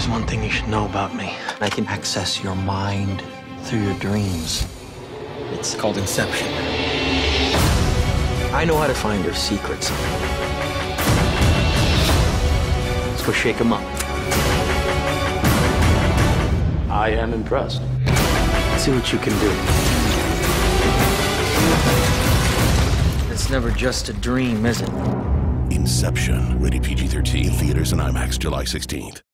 There's one thing you should know about me. I can access your mind through your dreams. It's called Inception. I know how to find your secrets. Let's go shake them up. I am impressed. Let's see what you can do. It's never just a dream, is it? Inception. Rated PG-13. Theaters and IMAX July 16th.